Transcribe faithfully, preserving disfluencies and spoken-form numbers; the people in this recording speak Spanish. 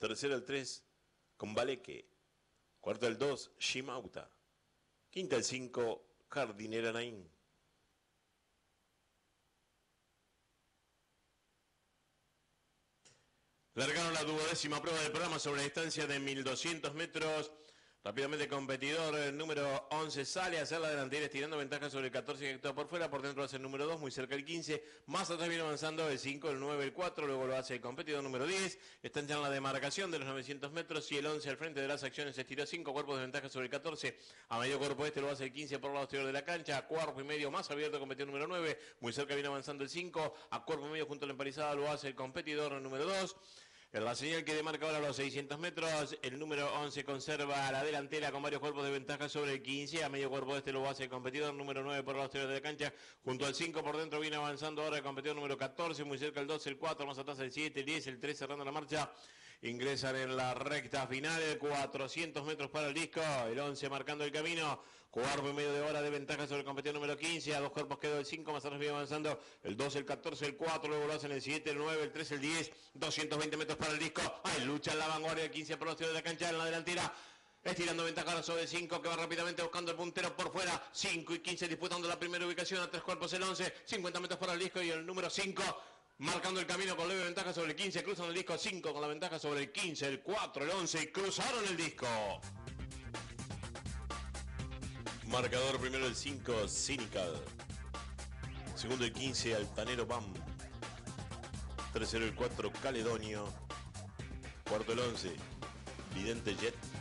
Tercero el tres, Combaleque. Cuarto el dos, Shimauta. Quinta el cinco, Jardinera Naín. Largaron la duodécima prueba del programa sobre la distancia de mil doscientos metros. Rápidamente competidor el número once sale a hacer la delantera estirando ventaja sobre el catorce que actúa por fuera. Por dentro hace el número dos, muy cerca el quince. Más atrás viene avanzando el cinco, el nueve, el cuatro. Luego lo hace el competidor número diez. Están ya en la demarcación de los novecientos metros y el once al frente de las acciones estiró cinco cuerpos de ventaja sobre el catorce. A medio cuerpo este lo hace el quince por el lado exterior de la cancha. A cuerpo y medio más abierto competidor número nueve. Muy cerca viene avanzando el cinco. A cuerpo y medio junto a la emparizada lo hace el competidor número dos. En la señal que demarca ahora los seiscientos metros, el número once conserva la delantera con varios cuerpos de ventaja sobre el quince. A medio cuerpo este lo hace el competidor número nueve por los exteriores de la cancha. Junto al cinco por dentro viene avanzando ahora el competidor número catorce. Muy cerca el doce, el cuatro, más atrás el siete, el diez, el tres cerrando la marcha. Ingresan en la recta final, cuatrocientos metros para el disco. El once marcando el camino. Cuarto y medio de hora de ventaja sobre el competidor número quince. A dos cuerpos quedó el cinco, más atrás viene avanzando el doce, el catorce, el cuatro. Luego lo hacen el siete, el nueve, el tres, el diez. doscientos veinte metros para el disco. Hay lucha en la vanguardia, el quince por los tiros de la cancha en la delantera. Estirando ventaja ahora sobre el cinco que va rápidamente buscando el puntero por fuera. cinco y quince disputando la primera ubicación a tres cuerpos el once. cincuenta metros para el disco y el número cinco. Marcando el camino con leve ventaja sobre el quince. Cruzan el disco cinco con la ventaja sobre el quince, el cuatro, el once y cruzaron el disco. Marcador primero el cinco, Cynical. Segundo el quince, Altanero Bam. Tercero el cuatro, Caledonio. Cuarto el once, Vidente Jet.